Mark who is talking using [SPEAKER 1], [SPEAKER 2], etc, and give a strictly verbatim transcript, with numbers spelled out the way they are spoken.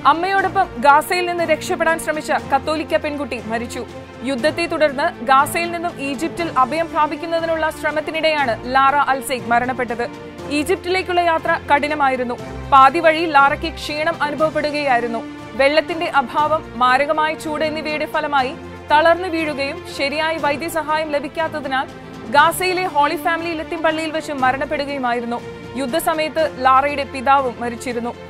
[SPEAKER 1] അമ്മയോടൊപ്പം ഗാസയിൽ നിന്ന് രക്ഷപ്പെടാൻ ശ്രമിച്ച കത്തോലിക്ക പെൺകുട്ടി മരിച്ചു. യുദ്ധത്തെ തുടർന്ന് ഗാസയിൽ നിന്നും ഈജിപ്തിൽ അഭയം പ്രാപിക്കുന്നതിനുള്ള ശ്രമത്തിനിടെയാണ് ലാറ അൽസെയ്ദ് മരണപ്പെട്ടത്. ഈജിപ്തിലേക്കുള്ള യാത്ര കഠിനമായിരുന്നു. പാതി വഴി ലാറയ്ക്ക് ക്ഷീണം അനുഭവപ്പെടുകയായിരുന്നു. വെള്ളത്തിന്റെ അഭാവം, മാരകമായ ചൂട് എന്നിവയുടെ ഫലമായി തളർന്നു വീഴുകയും ശരിയായ വൈദ്യസഹായം ലഭിക്കാത്തതിനാൽ ഗാസയിലെ ഹോളി ഫാമിലി ലത്തീൻ പള്ളിയിൽ വെച്ച് മരണപ്പെടുകയുമായിരുന്നു. യുദ്ധസമയത്ത് ലാറയുടെ പിതാവും മരിച്ചിരുന്നു.